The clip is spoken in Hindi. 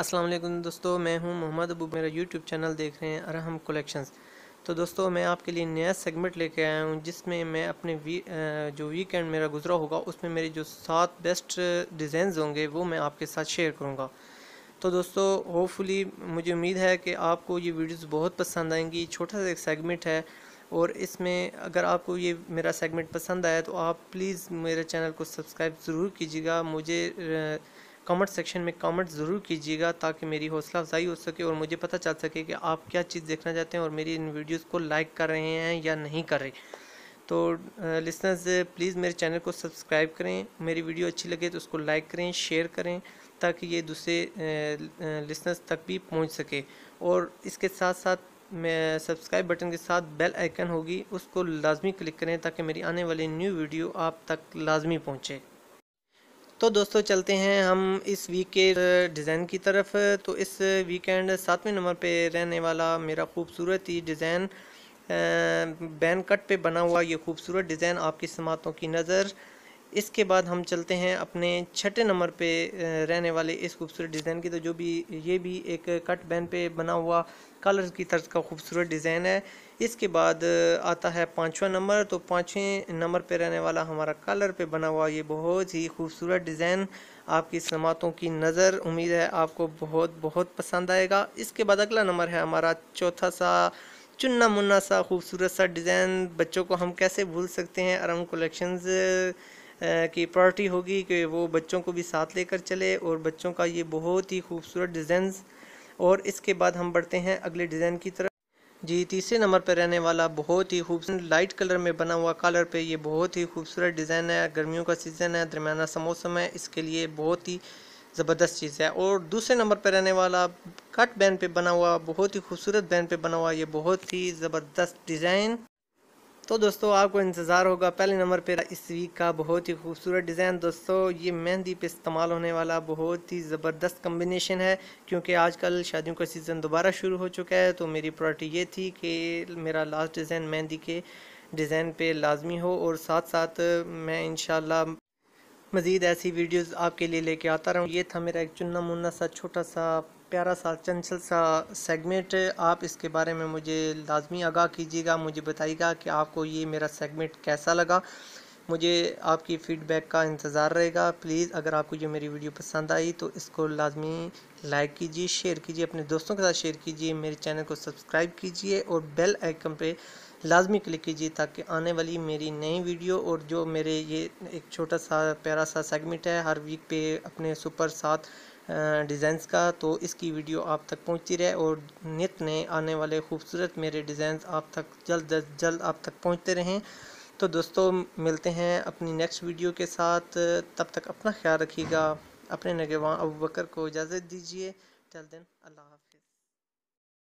अस्सलाम वालेकुम दोस्तों, मैं हूं मोहम्मद अबू। मेरा यूट्यूब चैनल देख रहे हैं अरहम कलेक्शंस। तो दोस्तों मैं आपके लिए नया सेगमेंट लेके आया हूं जिसमें मैं अपने जो वीकेंड मेरा गुजरा होगा उसमें मेरे जो 7 बेस्ट डिज़ाइंस होंगे वो मैं आपके साथ शेयर करूंगा। तो दोस्तों होपफुली मुझे उम्मीद है कि आपको ये वीडियोस बहुत पसंद आएंगी। छोटा सा एक सेगमेंट है और इसमें अगर आपको ये मेरा सेगमेंट पसंद आया तो आप प्लीज़ मेरे चैनल को सब्सक्राइब ज़रूर कीजिएगा। मुझे कमेंट सेक्शन में कमेंट ज़रूर कीजिएगा ताकि मेरी हौसला अफजाई हो सके और मुझे पता चल सके कि आप क्या चीज़ देखना चाहते हैं और मेरी इन वीडियोस को लाइक कर रहे हैं या नहीं कर रहे। तो लिसनर्स प्लीज़ मेरे चैनल को सब्सक्राइब करें, मेरी वीडियो अच्छी लगे तो उसको लाइक करें, शेयर करें ताकि ये दूसरे लिसनर्स तक भी पहुंच सके। और इसके साथ साथ मैं सब्सक्राइब बटन के साथ बेल आइकन होगी उसको लाजमी क्लिक करें ताकि मेरी आने वाली न्यू वीडियो आप तक लाजमी पहुंचे। तो दोस्तों चलते हैं हम इस वीक के डिज़ाइन की तरफ। तो इस वीकेंड 7वें नंबर पे रहने वाला मेरा खूबसूरत ही डिज़ाइन बैन कट पे बना हुआ ये खूबसूरत डिज़ाइन आपकी समातों की नज़र। इसके बाद हम चलते हैं अपने 6ठे नंबर पे रहने वाले इस खूबसूरत डिज़ाइन की। तो जो भी ये भी एक कट बैन पे बना हुआ कलर की तर्ज का खूबसूरत डिज़ाइन है। इसके बाद आता है 5वां नंबर। तो 5वें नंबर पे रहने वाला हमारा कलर पे बना हुआ ये बहुत ही खूबसूरत डिज़ाइन आपकी समातों की नज़र। उम्मीद है आपको बहुत बहुत पसंद आएगा। इसके बाद अगला नंबर है हमारा चौथा सा चुन्ना मुन्ना सा खूबसूरत सा डिज़ाइन। बच्चों को हम कैसे भूल सकते हैं। अरम कलेक्शंस की प्रायोरिटी होगी कि वो बच्चों को भी साथ लेकर चले और बच्चों का ये बहुत ही खूबसूरत डिज़ाइन। और इसके बाद हम बढ़ते हैं अगले डिज़ाइन की तरफ। जी तीसरे नंबर पर रहने वाला बहुत ही खूबसूरत लाइट कलर में बना हुआ कलर पे ये बहुत ही खूबसूरत डिज़ाइन है। गर्मियों का सीज़न है, दरमियाना सा मौसम है, इसके लिए बहुत ही ज़बरदस्त चीज़ है। और दूसरे नंबर पर रहने वाला कट बैंड पे बना हुआ बहुत ही खूबसूरत बैंड पे बना हुआ ये बहुत ही ज़बरदस्त डिज़ाइन। तो दोस्तों आपको इंतज़ार होगा पहले नंबर पे इस वीक का बहुत ही खूबसूरत डिज़ाइन। दोस्तों ये मेहंदी पे इस्तेमाल होने वाला बहुत ही ज़बरदस्त कम्बिनेशन है क्योंकि आजकल शादियों का सीज़न दोबारा शुरू हो चुका है। तो मेरी प्रायोरिटी ये थी कि मेरा लास्ट डिज़ाइन मेहंदी के डिज़ाइन पे लाजमी हो और साथ साथ मैं इंशाल्लाह मज़ीद ऐसी वीडियोस आपके लिए लेके आता रहूँ। ये था मेरा एक चुन्ना मुन्ना सा छोटा सा प्यारा सा चंचल सा सेगमेंट। आप इसके बारे में मुझे लाजमी आगाह कीजिएगा, मुझे बताइएगा कि आपको ये मेरा सेगमेंट कैसा लगा। मुझे आपकी फ़ीडबैक का इंतज़ार रहेगा। प्लीज़ अगर आपको ये मेरी वीडियो पसंद आई तो इसको लाजमी लाइक कीजिए, शेयर कीजिए, अपने दोस्तों के साथ शेयर कीजिए, मेरे चैनल को सब्सक्राइब कीजिए और बेल आइकन पे लाजमी क्लिक कीजिए ताकि आने वाली मेरी नई वीडियो और जो मेरे ये एक छोटा सा प्यारा सा सेगमेंट है हर वीक पे अपने सुपर 7 डिज़ाइंस का, तो इसकी वीडियो आप तक पहुंचती रहे और नित नए आने वाले खूबसूरत मेरे डिज़ाइंस आप तक जल्द अज जल्द आप तक पहुंचते रहें। तो दोस्तों मिलते हैं अपनी नेक्स्ट वीडियो के साथ। तब तक अपना ख्याल रखिएगा। अपने नगेवान अबू बकर को इजाज़त दीजिए। टिल देन अल्लाह हाफ़िज़।